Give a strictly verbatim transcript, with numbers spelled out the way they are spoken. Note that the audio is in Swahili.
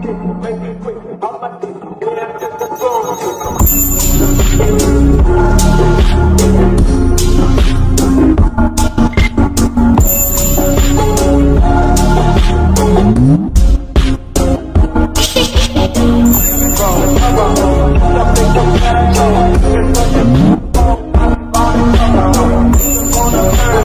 Make it quick, all my dick, yeah, I get the phone.